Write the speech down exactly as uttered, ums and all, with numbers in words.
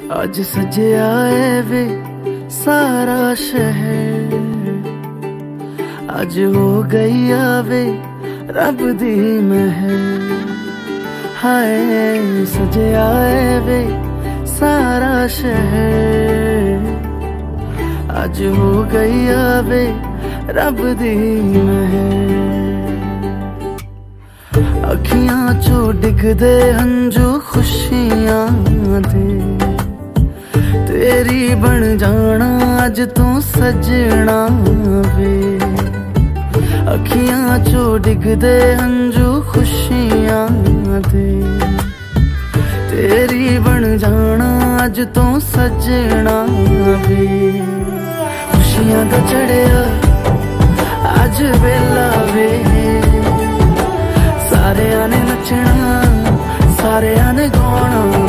आज सजया है वे सारा शहर, आज हो गई आवे रब दी महर। हाय सजया है वे सारा शहर, आज हो गई आवे रब दी महर। अखियां चो डिगदे हंजू खुशियां दे, तेरी बन जाना अज तू सजना वे। अखियां चो डिगदे हंजू खुशियां दे, तेरी बन जाना अज तू सजना वे। खुशियां दा चढ़िया अज वेला वे, सारे ने नचना सारे ने गाना